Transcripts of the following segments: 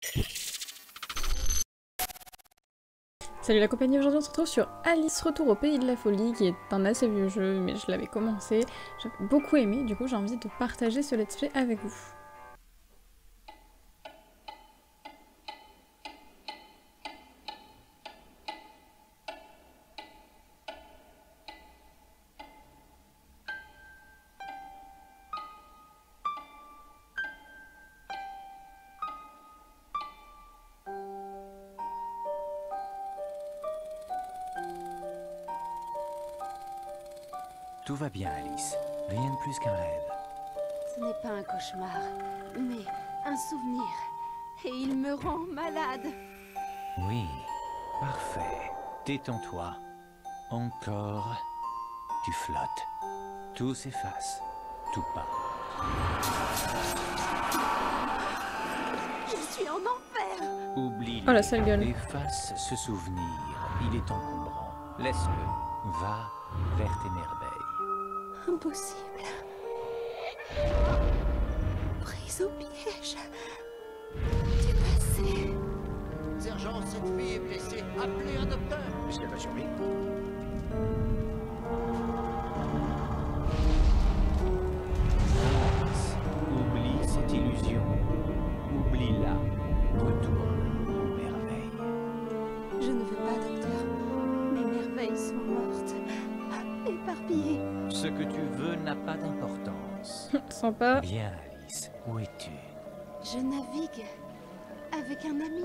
Salut la compagnie, aujourd'hui on se retrouve sur Alice Retour au Pays de la Folie, qui est un assez vieux jeu, mais je l'avais commencé, j'ai beaucoup aimé, du coup j'ai envie de partager ce let's play avec vous. Tout va bien, Alice. Rien de plus qu'un rêve. Ce n'est pas un cauchemar, mais un souvenir. Et il me rend malade. Oui, parfait. Détends-toi. Encore. Tu flottes. Tout s'efface. Tout part. Je suis en enfer. Oublie. Oh la sale gueule. Efface ce souvenir. Il est encombrant. Laisse-le. Va vers tes merveilles. Impossible. Prise au piège. Du passé. Sergent, cette fille est blessée. Appelez un docteur. Est-ce qu'elle va survivre? Oublie cette illusion. Oublie-la. Retourne aux merveilles. Je ne veux pas, docteur. Mes merveilles sont mortes. Éparpillées. Ce que tu veux n'a pas d'importance. Sympa. Bien, Alice. Où es-tu? Je navigue avec un ami.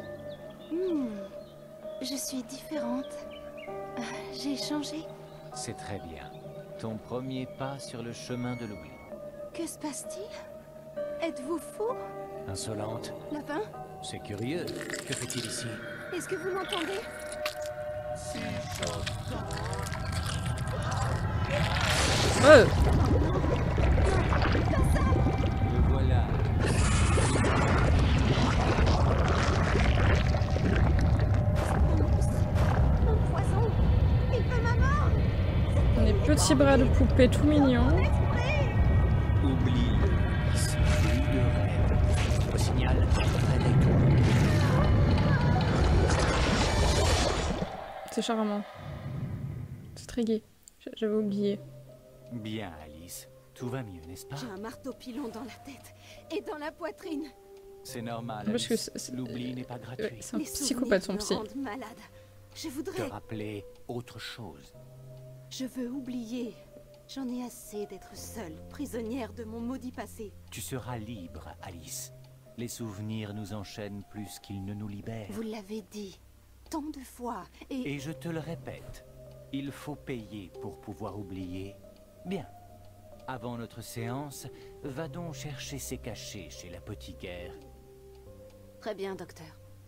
Je suis différente. J'ai changé. C'est très bien. Ton premier pas sur le chemin de l'oubli. Que se passe-t-il? Êtes-vous fou? Insolente. Lapin? C'est curieux. Que fait-il ici? Est-ce que vous m'entendez? Oh. Le voilà. Mon poison! Il veut ma mort! Des petits bras de poupée tout mignons. Oublie-le, Alice. Plus de rêve. Au signal, réveille-toi. C'est charmant. C'est très gai. J'avais oublié. Bien, Alice. Tout va mieux, n'est-ce pas? J'ai un marteau pilon dans la tête et dans la poitrine. C'est normal, Parce que Alice. L'oubli n'est pas gratuit. c'est un Les psychopathe son psy. souvenirs me rendent malade. Je Te voudrais... rappeler autre chose. Je veux oublier. J'en ai assez d'être seule, prisonnière de mon maudit passé. Tu seras libre, Alice. Les souvenirs nous enchaînent plus qu'ils ne nous libèrent. Vous l'avez dit tant de fois et... Et je te le répète, il faut payer pour pouvoir oublier. Bien. Avant notre séance, va donc chercher ses cachets chez l'apothicaire. Très bien, docteur.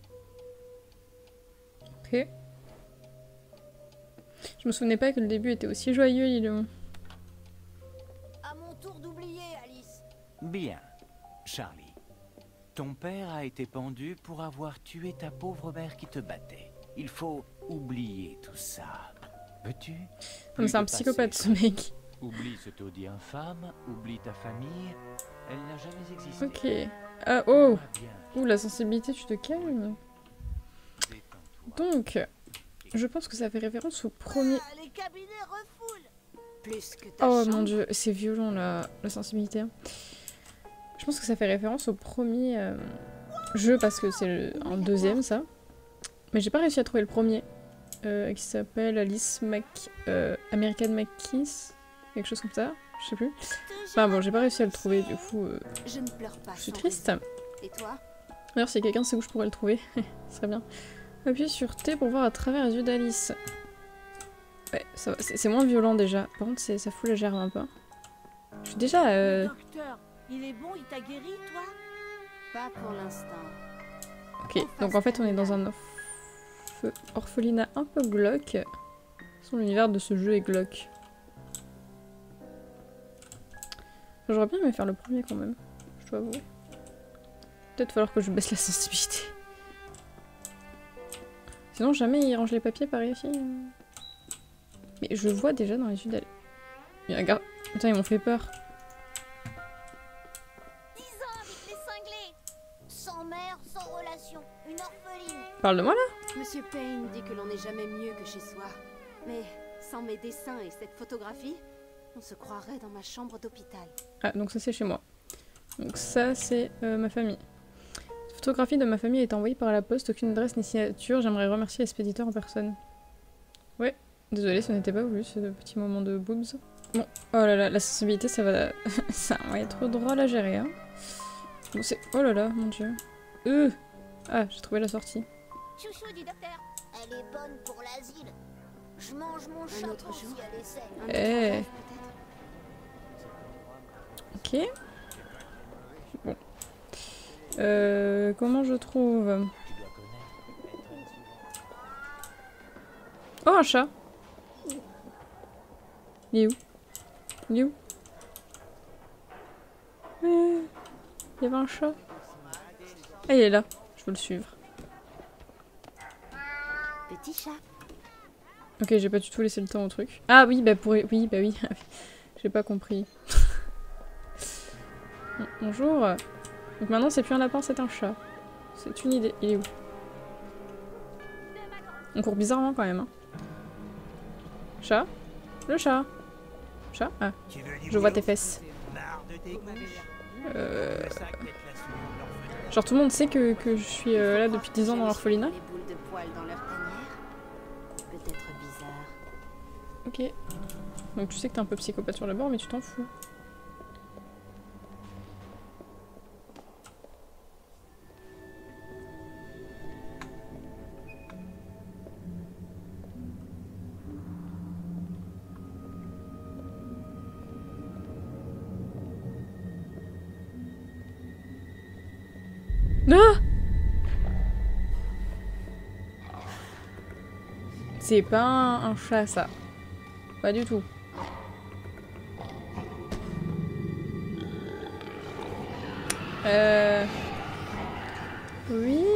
Ok. Je me souvenais pas que le début était aussi joyeux, dis donc. À mon tour d'oublier, Alice. Bien. Charlie, ton père a été pendu pour avoir tué ta pauvre mère qui te battait. Il faut oublier tout ça. Veux-tu? Comme c'est un psychopathe ce mec. Oublie ce taudis infâme, oublie ta famille. Elle n'a jamais existé. Ok. Ah oh. Va bien. Ouh, la sensibilité, tu te calmes. Détends-toi. Donc, je pense que ça fait référence au premier... Les cabinets refoulent. Plus que ta Oh chambre. mon dieu, c'est violent la sensibilité. Je pense que ça fait référence au premier jeu parce que c'est un deuxième ça. Mais j'ai pas réussi à trouver le premier. Qui s'appelle Alice American McKees. Quelque chose comme ça, je sais plus. Enfin bon, j'ai pas réussi à le trouver du coup. Je ne pleure pas. Je suis sans triste. raison. Et toi? D'ailleurs, si quelqu'un sait où je pourrais le trouver, ce serait bien. Appuyez sur T pour voir à travers les yeux d'Alice. Ouais, ça va, c'est moins violent déjà. Par contre, ça fout la gerbe un peu. Je suis déjà... Docteur, il est bon, il t'a guéri, toi? Pas pour l'instant. Ok, donc en fait on est dans un orphelinat un peu glauque. L'univers de ce jeu est glauque. J'aurais bien aimé faire le premier quand même, je dois avouer. Peut-être falloir que je baisse la sensibilité. Sinon jamais il range les papiers par ici. Mais je vois déjà dans les yeux d'aller. Regarde, putain ils m'ont fait peur. 10 ans avec les cinglés, sans mère, sans relation. Une orpheline. Parle de moi là? Monsieur Payne dit que l'on n'est jamais mieux que chez soi. Mais sans mes dessins et cette photographie, on se croirait dans ma chambre d'hôpital. Ah, donc ça c'est chez moi. Donc ça c'est ma famille. Cette photographie de ma famille est envoyée par la poste, aucune adresse ni signature. J'aimerais remercier l'expéditeur en personne. Ouais, désolé, ce n'était pas voulu ce petit moment de boobs. Bon, oh là là, la sensibilité ça va... ça va être drôle à gérer, hein. Bon, c'est... Oh là là, mon dieu. Ah, j'ai trouvé la sortie. Chouchou du docteur. Elle est bonne pour l'asile. Je mange mon Un chapeau autre si jour. elle essaie. Un Eh. rêve, peut-être. Ok. Bon. Comment je trouve... Oh, un chat. Il est où? Il est où? Il y avait un chat. Ah, il est là. Je veux le suivre. Petit chat. Ok, j'ai pas du tout laissé le temps au truc. Ah oui, bah pour... Oui, bah oui. J'ai pas compris. Bonjour. Donc maintenant, c'est plus un lapin, c'est un chat. C'est une idée. Il est où? On court bizarrement quand même. Hein. Chat? Le chat? Chat? Ah, je vois tes fesses. Genre tout le monde sait que je suis là depuis 10 ans dans l'orphelinat. Les boules de poils dans leur tanière. Peut-être bizarre. Ok. Donc tu sais que t'es un peu psychopathe sur le bord, mais tu t'en fous. Ah! C'est pas un chat ça. Pas du tout. Oui.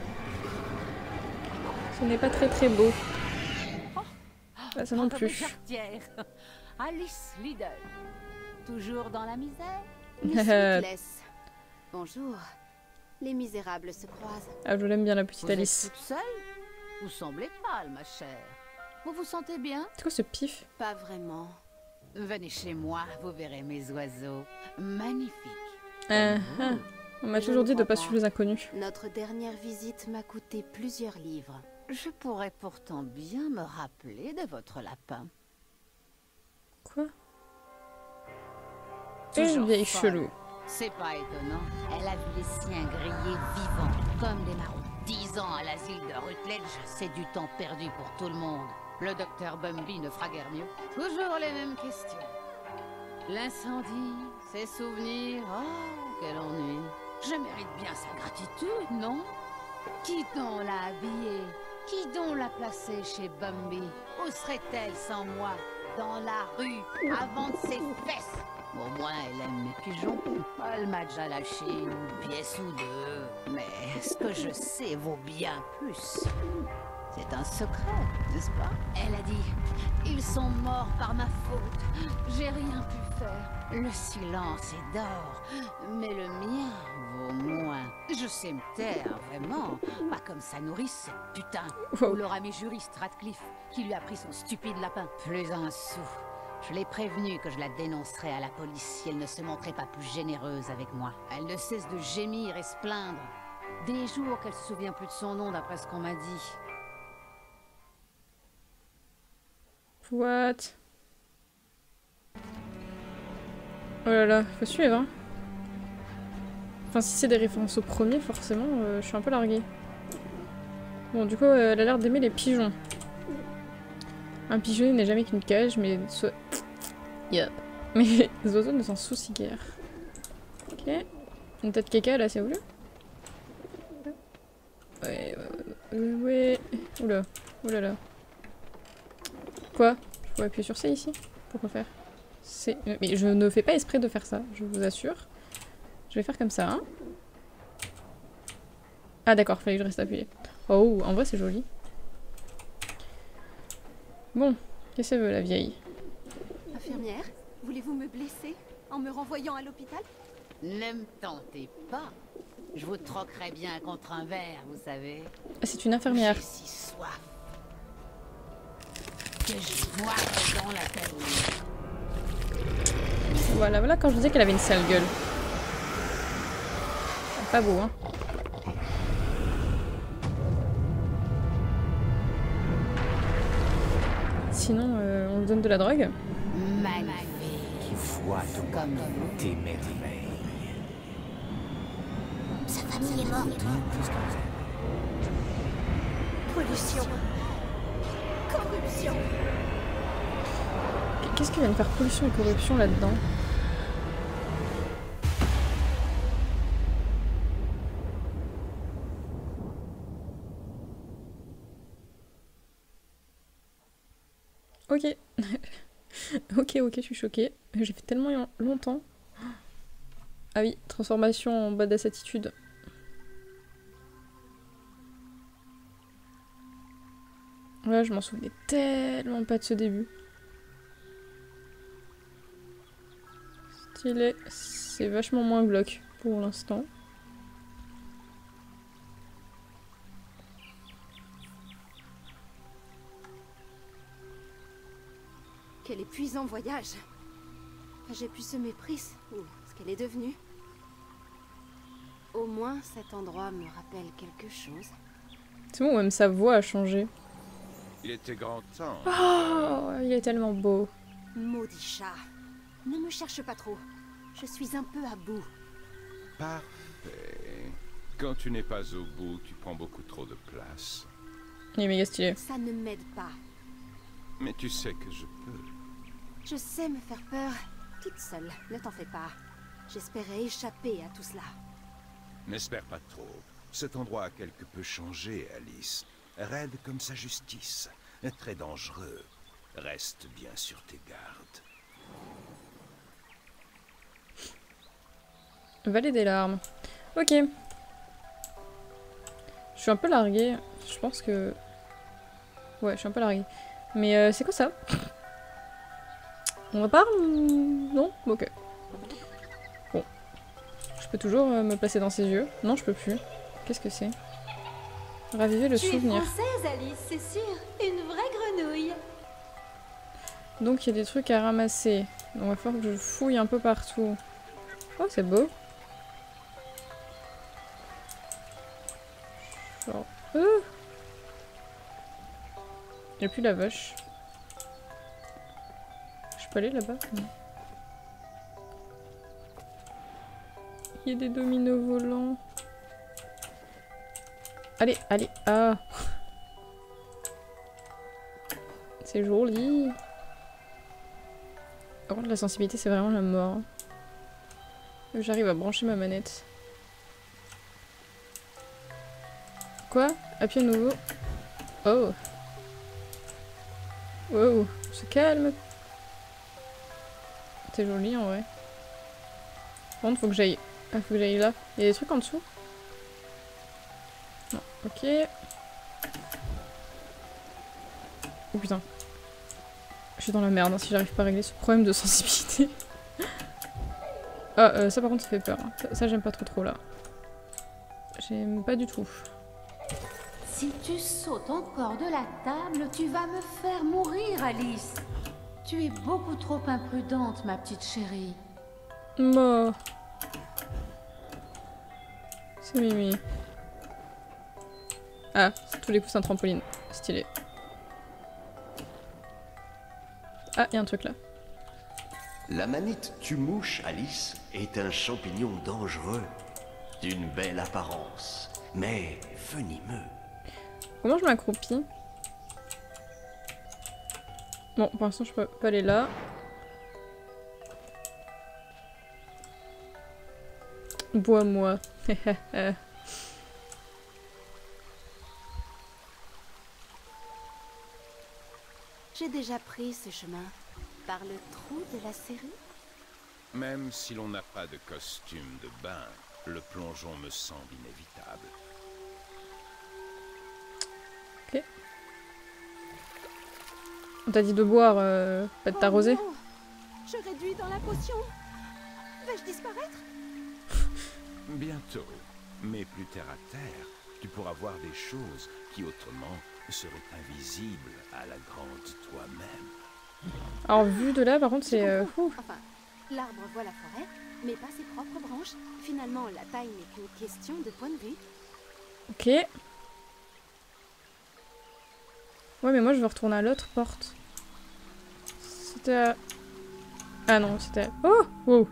Ce n'est pas très très beau. Pas ça non plus. Alice Liddell. Toujours dans la misère? Miss Witless. Bonjour. Les misérables se croisent. Ah, je l'aime bien la petite Vous êtes Alice. toute seule? Vous semblez pâle, ma chère. Vous vous sentez bien? C'est quoi ce pif? Pas vraiment. Venez chez moi, vous verrez mes oiseaux. Magnifiques. Ah. On m'a Je toujours ne dit de crois pas pas. suivre les inconnus. Notre dernière visite m'a coûté plusieurs livres. Je pourrais pourtant bien me rappeler de votre lapin. Quoi? Une vieille folle. chelou. C'est pas étonnant. Elle a vu les siens grillés vivants, comme des marrons. 10 ans à l'asile de Rutledge, c'est du temps perdu pour tout le monde. Le docteur Bumby ne fera guère mieux. Toujours les mêmes questions. L'incendie, ses souvenirs, oh, quel ennui. Je mérite bien sa gratitude, non? Qui donc l'a habillée? Qui donc l'a placée chez Bumby? Où serait-elle sans moi? Dans la rue, avant de ses fesses? Au moins, elle aime mes pigeons. Elle m'a déjà lâché une pièce ou deux. Mais ce que je sais vaut bien plus. C'est un secret, n'est-ce pas? Elle a dit, ils sont morts par ma faute. J'ai rien pu faire. Le silence est d'or, mais le mien vaut moins. Je sais me taire, vraiment. Pas comme sa nourrice, cette putain. Wow. Ou leur ami juriste Radcliffe, qui lui a pris son stupide lapin. Plus un sou. Je l'ai prévenue que je la dénoncerais à la police si elle ne se montrait pas plus généreuse avec moi. Elle ne cesse de gémir et se plaindre. Des jours qu'elle se souvient plus de son nom d'après ce qu'on m'a dit. What? Oh là là, faut suivre, hein. Enfin, si c'est des références au premier, forcément, je suis un peu larguée. Bon, du coup, elle a l'air d'aimer les pigeons. Un pigeon n'est jamais qu'une cage, mais... Yep. Mais les oiseaux ne s'en soucient guère. Ok. Une tête caca, là, c'est voulu? Ouais. Oula. Oula là. Quoi? Je peux appuyer sur C ici? Pourquoi faire? C'est... Mais je ne fais pas exprès de faire ça, je vous assure. Je vais faire comme ça, hein. Ah d'accord, fallait que je reste appuyé. Oh, en vrai c'est joli. Bon, qu'est-ce qu'elle veut la vieille? Infirmière, voulez-vous me blesser en me renvoyant à l'hôpital? Ne me tentez pas. Je vous troquerais bien contre un verre, vous savez. Ah, c'est une infirmière. J'ai si soif que je boirais dans la taille. Voilà, voilà quand je disais qu'elle avait une sale gueule. Pas beau, hein. Sinon, on lui donne de la drogue. Magnifique. Vois Comme tes merveilles. Sa famille est morte. Pollution. Corruption. Qu'est-ce qu'il vient de faire pollution et corruption là-dedans? Ok. ok, je suis choquée. J'ai fait tellement longtemps. Ah oui, transformation en badass attitude. Là, je m'en souvenais tellement pas de ce début. Stylé. C'est vachement moins glauque pour l'instant. Quel épuisant voyage. J'ai pu semer Pris, ou ce qu'elle est devenue. Au moins, cet endroit me rappelle quelque chose. C'est bon, même sa voix a changé. Il était grand temps. Oh, il est tellement beau. Maudit chat. Ne me cherche pas trop. Je suis un peu à bout. Parfait. Quand tu n'es pas au bout, tu prends beaucoup trop de place. Il est méga stylé. Ça ne m'aide pas. Mais tu sais que je peux. Je sais me faire peur toute seule, ne t'en fais pas. J'espérais échapper à tout cela. N'espère pas trop. Cet endroit a quelque peu changé, Alice. Raide comme sa justice. Très dangereux. Reste bien sur tes gardes. Vallée des larmes. Ok. Je suis un peu larguée. Je pense que... Ouais, je suis un peu larguée. Mais c'est quoi ça? On repart ou... Non? Ok. Bon. Je peux toujours me placer dans ses yeux. Non, je peux plus. Qu'est-ce que c'est? Raviver le souvenir. Tu es française, Alice, c'est sûr. Une vraie grenouille. Donc il y a des trucs à ramasser. Donc il va falloir que je fouille un peu partout. Oh, c'est beau. Genre... Il n'y a plus la vache. Je peux aller là-bas? Non. Il y a des dominos volants. Allez, allez, ah! C'est joli. Par contre, la sensibilité, c'est vraiment la mort. J'arrive à brancher ma manette. Quoi? Appuie à nouveau. Oh! Wow, on se calme. C'est joli en vrai. Par contre, faut que j'aille. Ah, faut que j'aille là. Il y a des trucs en dessous? Non, ok. Oh putain. Je suis dans la merde hein, si j'arrive pas à régler ce problème de sensibilité. Ah, ça par contre ça fait peur. Hein. Ça j'aime pas trop là. J'aime pas du tout. Si tu sautes encore de la table, tu vas me faire mourir, Alice. Tu es beaucoup trop imprudente, ma petite chérie. Mort. C'est Mimi. Ah, tous les coups c'est un trampoline. Stylé. Ah, il y a un truc là. La manite tue-mouche, Alice, est un champignon dangereux, d'une belle apparence, mais venimeux. Comment je m'accroupis? Bon, pour l'instant je peux pas aller là. Bois-moi. J'ai déjà pris ce chemin par le trou de la série. Même si l'on n'a pas de costume de bain, le plongeon me semble inévitable. Ok. On t'a dit de boire, pas de t'arroser. Oh non, je réduis dans la potion. Vais-je disparaître? Bientôt. Mais plus terre à terre, tu pourras voir des choses qui autrement seraient invisibles à la grande toi-même. Alors vu de là par contre c'est... Je comprends. Enfin, l'arbre voit la forêt, mais pas ses propres branches. Finalement, la taille n'est qu'une question de point de vue. Ok. Ouais mais moi je veux retourner à l'autre porte. C'était à... Ah non, c'était... Oh! Wow!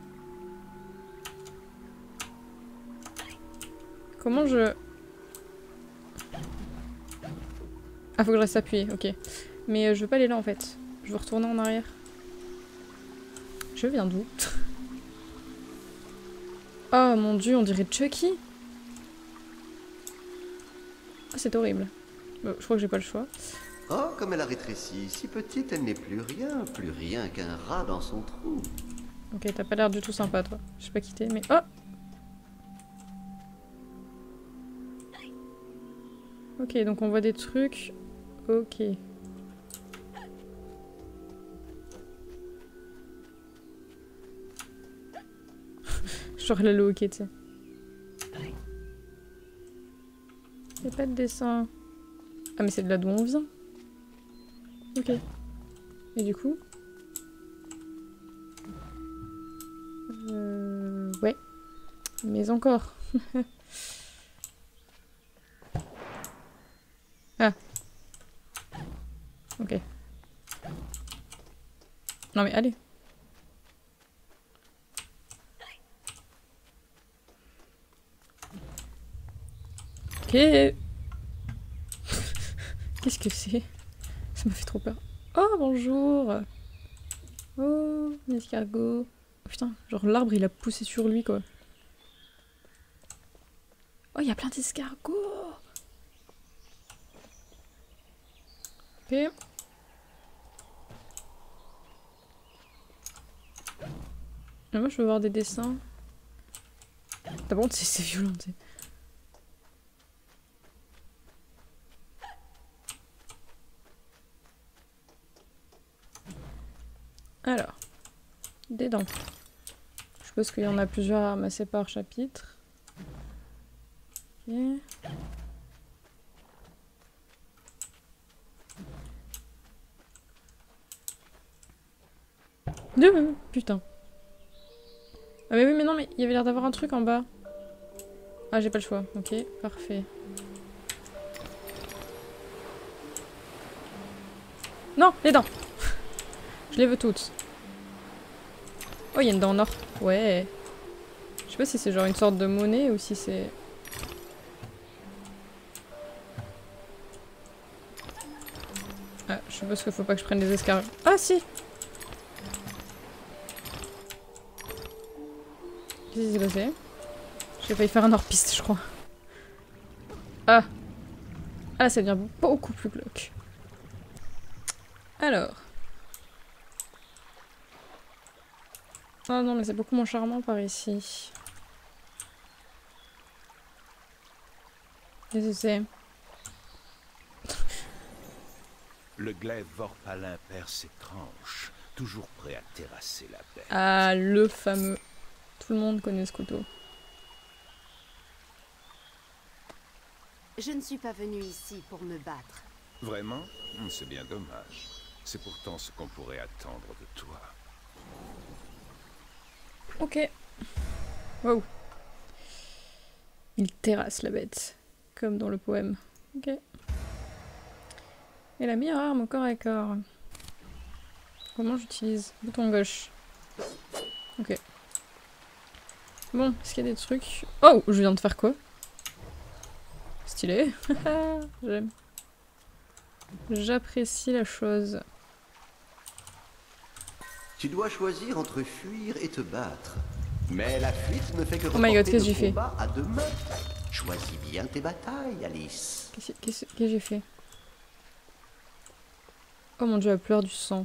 Comment je... Ah, faut que je reste appuyé, ok. Mais je veux pas aller là en fait. Je veux retourner en arrière. Je viens d'où? Oh mon dieu, on dirait Chucky! Ah, c'est horrible. Bon, je crois que j'ai pas le choix. Oh, comme elle a rétréci. Si petite, elle n'est plus rien qu'un rat dans son trou. Ok, t'as pas l'air du tout sympa toi. Je sais pas quitter, mais... Oh! Ok, donc on voit des trucs. Ok. Genre la ok, tu sais. Y'a pas de dessin. Ah mais c'est de là d'où on vient. Ok. Et du coup... Ouais. Mais encore. Ah. Ok. Non mais allez. Ok. Qu'est-ce que c'est? Ça m'a fait trop peur. Oh bonjour. Oh, un escargot. Oh putain, genre l'arbre il a poussé sur lui quoi. Oh, il y a plein d'escargots. Ok. Et moi je veux voir des dessins. D'abord c'est violent, tu sais. Alors, des dents. Je suppose qu'il y en a plusieurs à ramasser par chapitre. Ok. Putain. Ah mais oui mais non mais il y avait l'air d'avoir un truc en bas. Ah j'ai pas le choix. Ok, parfait. Non, les dents. Je les veux toutes. Oh, il y a une dent en or. Ouais. Je sais pas si c'est genre une sorte de monnaie ou si c'est... Ah, je suppose qu'il faut pas que je prenne les escargots. Ah si! Qu'est-ce qui s'est passé? J'ai failli faire un hors-piste, je crois. Ah! Ah là, ça devient beaucoup plus glauque. Alors... Ah non, mais c'est beaucoup moins charmant par ici. Qu'est-ce que c'est? Le glaive vorpalin perd ses tranches, toujours prêt à terrasser la bête. Ah, le fameux. Tout le monde connaît ce couteau. Je ne suis pas venue ici pour me battre. Vraiment? C'est bien dommage. C'est pourtant ce qu'on pourrait attendre de toi. Ok. Wow. Il terrasse la bête. Comme dans le poème. Ok. Et la meilleure arme au corps à corps. Comment j'utilise? Bouton gauche. Ok. Bon, est-ce qu'il y a des trucs? Oh, je viens de faire quoi? Stylé. J'aime. J'apprécie la chose. Tu dois choisir entre fuir et te battre. Mais la fuite ne fait que Oh my god, reporter qu'est-ce que le j'ai fait? combat à demain. Choisis bien tes batailles, Alice. Qu'est-ce que j'ai fait? Oh mon dieu, elle pleure du sang.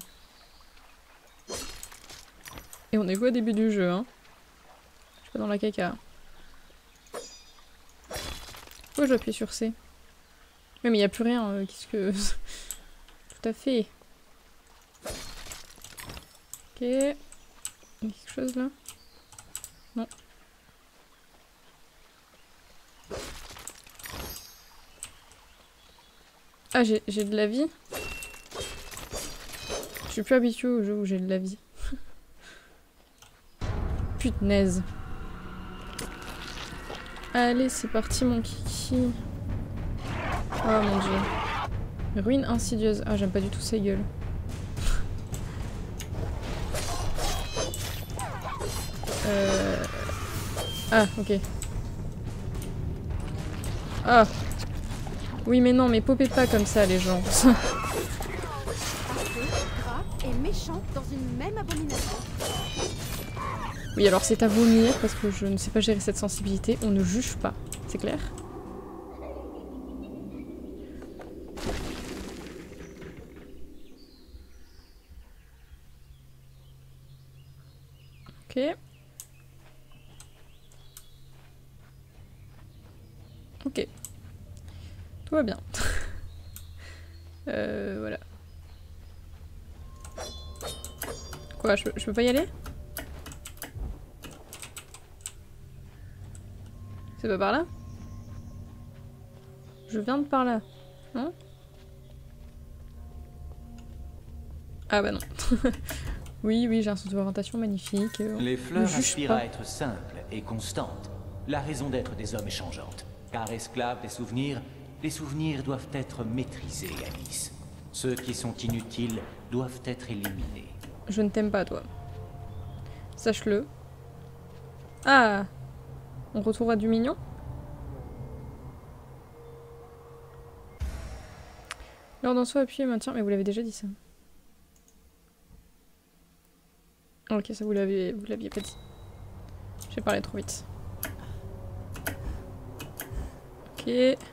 Et on est quoi au début du jeu, hein? Je suis pas dans la caca. Pourquoi j'appuie sur C? Mais il n'y a plus rien, qu'est-ce que... Tout à fait. Ok. Il y a quelque chose là? Non. Ah, j'ai de la vie. Je suis plus habituée au jeu où j'ai de la vie. Putnaise. Allez, c'est parti mon kiki. Oh mon dieu. Ruine insidieuse. Ah, j'aime pas du tout ces gueules. Ah, ok. Ah. Oui, mais non, mais popez pas comme ça, les gens. Gras et méchant dans une même abomination. Oui, alors c'est à vomir parce que je ne sais pas gérer cette sensibilité. On ne juge pas, c'est clair? Ok. Ok. Tout va bien. Voilà. Quoi, je peux pas y aller? C'est pas par là? Je viens de par là. Non? Ah bah non. Oui, oui, j'ai un sens d'orientation magnifique. Les fleurs aspirent à être simples et constantes. La raison d'être des hommes est changeante. Car esclaves des souvenirs doivent être maîtrisés, Alice. Ceux qui sont inutiles doivent être éliminés. Je ne t'aime pas, toi. Sache-le. Ah! On retrouve à du mignon? Lors d'un saut, appuyez, maintien. Mais vous l'avez déjà dit ça. Ok, ça vous l'aviez pas dit. J'ai parlé trop vite. Ok.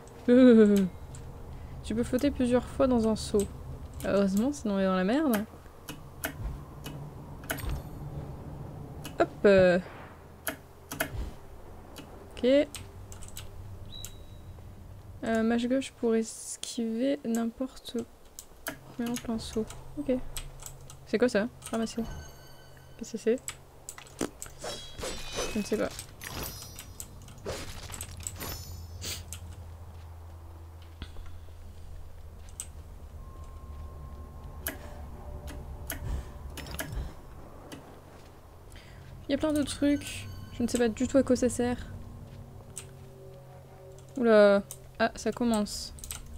Tu peux flotter plusieurs fois dans un seau. Heureusement, sinon on est dans la merde. Hop. Ok. Mâche gauche pour esquiver n'importe quoi en plein saut. Ok. C'est quoi ça? Ramasser. Qu'est-ce que c'est? Je ne sais pas. Il y a plein de trucs. Je ne sais pas du tout à quoi ça sert. Oula. Ah, ça commence.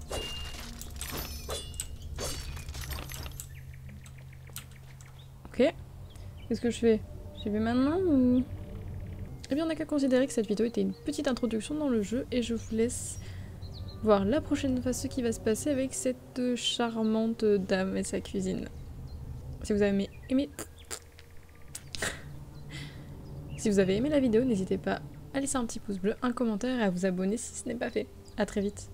Ok. Qu'est-ce que je fais? J'y vais maintenant ou... Eh bien, on n'a qu'à considérer que cette vidéo était une petite introduction dans le jeu et je vous laisse voir la prochaine fois ce qui va se passer avec cette charmante dame et sa cuisine. Si vous avez aimé... Si vous avez aimé la vidéo, n'hésitez pas à laisser un petit pouce bleu, un commentaire et à vous abonner si ce n'est pas fait. A très vite.